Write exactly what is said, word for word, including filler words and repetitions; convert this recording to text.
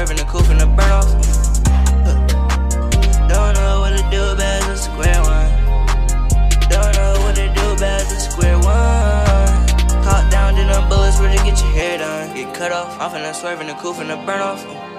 swerve in the coupe and the burn off. Don't know what to do, bad as a square one. Don't know what to do, bad as a square one. Caught down, then them bullets really get your hair done. Get cut off, off in the swerve in the coupe and the burn off.